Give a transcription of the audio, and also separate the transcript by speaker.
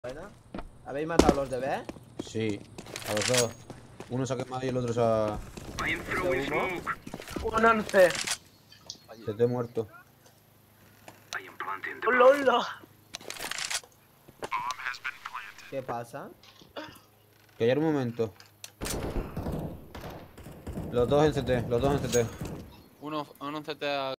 Speaker 1: Buena. ¿Habéis matado a los de B?
Speaker 2: Sí, a los dos. Uno se ha quemado y el otro se ha...
Speaker 1: Un 11.
Speaker 2: Se te ha muerto.
Speaker 1: ¡Hola! ¿Qué pasa?
Speaker 2: Callar un momento. Los dos en CT, los dos en CT.
Speaker 3: Uno en CT